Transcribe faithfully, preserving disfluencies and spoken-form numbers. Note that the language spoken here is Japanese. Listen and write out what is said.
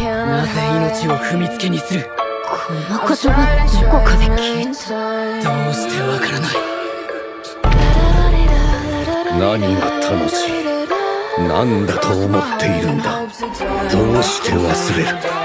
なぜ命を踏みつけにする。 この言葉どこかで聞いた。 どうしてわからない。 何が楽しい、何だと思っているんだ。どうして忘れる。